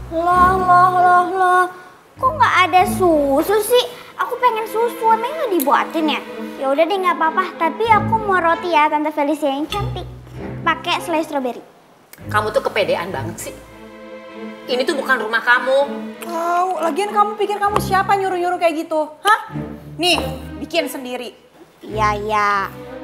Loh. Kok nggak ada susu sih? Aku pengen susu, emang nggak dibuatin ya? Ya udah deh nggak apa-apa. Tapi aku mau roti ya, Tante Felicia yang cantik. Pakai selai stroberi. Kamu tuh kepedean banget sih. Ini tuh bukan rumah kamu. Lagian kamu pikir kamu siapa nyuruh-nyuruh kayak gitu? Hah? Nih, bikin sendiri. Iya.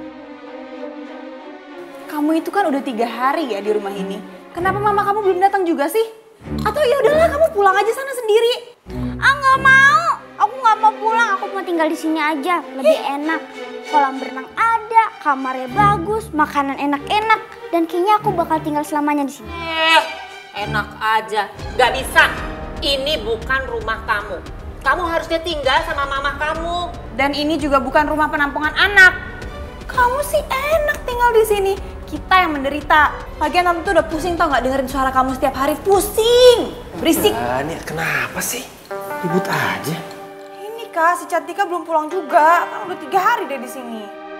Kamu itu kan udah 3 hari ya di rumah ini. Kenapa mama kamu belum datang juga sih? Atau ya udahlah kamu pulang aja sana sendiri. Nggak mau. Aku nggak mau pulang. Aku mau tinggal di sini aja. Lebih enak. Kolam berenang ada, kamarnya bagus, makanan enak-enak, dan kayaknya aku bakal tinggal selamanya di sini. Enak aja. Gak bisa. Ini bukan rumah kamu. Kamu harusnya tinggal sama mama kamu. Dan ini juga bukan rumah penampungan anak. Kamu sih enak tinggal di sini. Kita yang menderita. Lagian tante tuh udah pusing tau nggak dengerin suara kamu setiap hari. Pusing. Berisik. Ini kenapa sih? Ribut aja. Ini Kak, si Cantika belum pulang juga. Kan udah 3 hari deh di sini.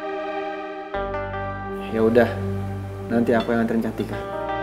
Ya udah, nanti aku yang nganterin Cantika.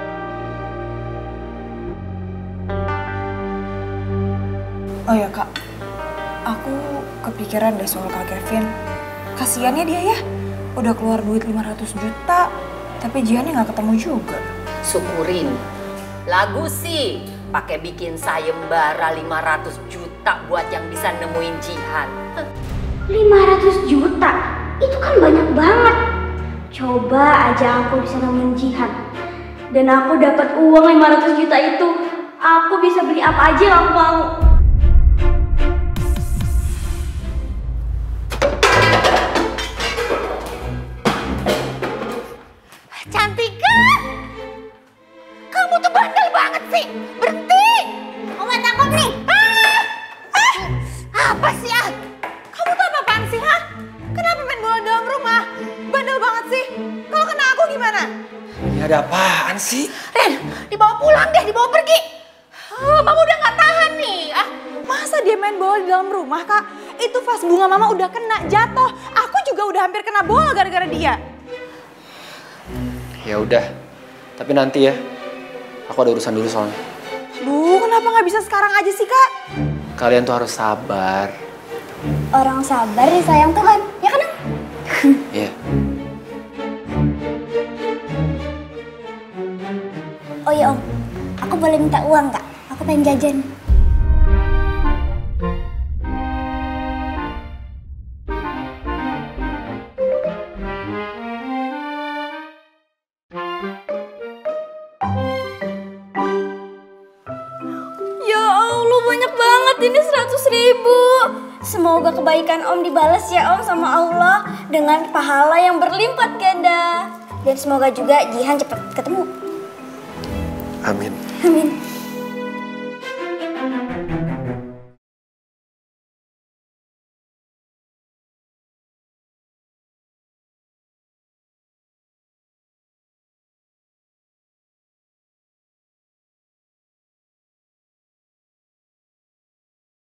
Oh ya Kak, aku kepikiran deh soal Kak Kevin. Kasiannya dia ya, udah keluar duit 500 juta, tapi Jihannya nggak ketemu juga. Syukurin. Lagu sih pakai bikin sayembara 500 juta buat yang bisa nemuin Jihan. 500 juta? Itu kan banyak banget. Coba aja aku bisa nemuin Jihan. Dan aku dapat uang 500 juta itu. Aku bisa beli apa aja yang aku mau. Cantika! Kamu tuh bandel banget sih! Berhenti! Oma takut nih. Apa sih ah? Kamu tuh apa-apaan sih, ha? Kenapa main bola dalam rumah? Bandel banget sih. Kalau kena aku gimana? Ini ada apaan sih? Ren, dibawa pulang deh, dibawa pergi. Mama udah gak tahan nih. Masa dia main bola di dalam rumah, Kak? Itu vas bunga mama udah kena, jatuh. Aku juga udah hampir kena bola gara-gara dia. Ya udah, tapi nanti ya. Aku ada urusan dulu soalnya. Duh, kenapa nggak bisa sekarang aja sih, Kak? Kalian tuh harus sabar. Orang sabar disayang Tuhan, ya kan? Iya. Oh iya Om, aku boleh minta uang nggak? Aku pengen jajan. Ya Allah, banyak banget ini 100.000. Semoga kebaikan Om dibalas ya Om sama Allah dengan pahala yang berlipat ganda. Dan semoga juga Jihan cepat ketemu. Amin. Amin.